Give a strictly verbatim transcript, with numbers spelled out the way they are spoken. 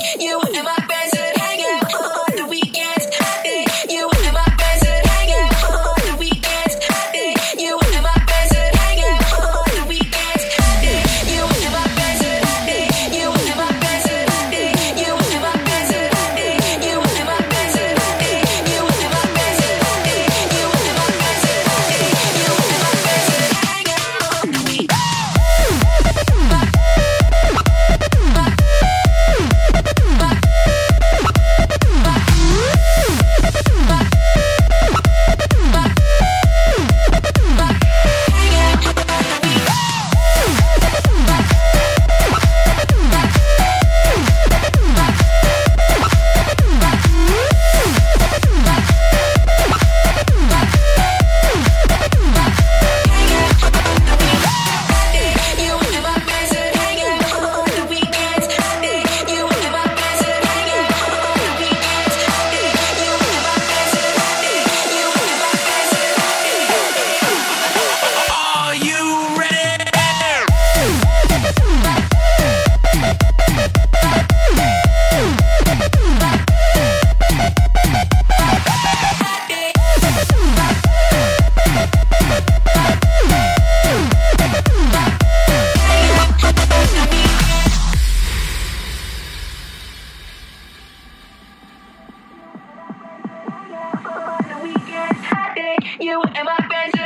You and my friends would hang out on the weekends. I think you and my friends would hang out on the weekends. I think you and my friends would hang out on the weekends. I think you and my friends would. I think you and my friends would. I think you and my friends would. I think you and my friends would. I think you and my friends would. I think you and my friends would. I think you and my friends would hang out on the weekends. You and my friends